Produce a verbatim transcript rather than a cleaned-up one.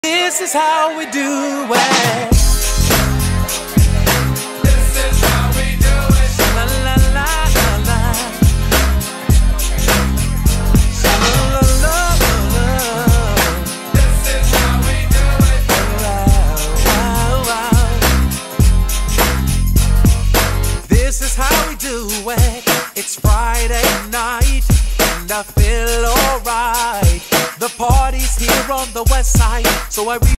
This is how we do it. This is how we do it. La la la la la. La la la la. This is how we do it. Wow, wow. This is how we do it. It's Friday night and I feel alright. The party's here on the west side, so I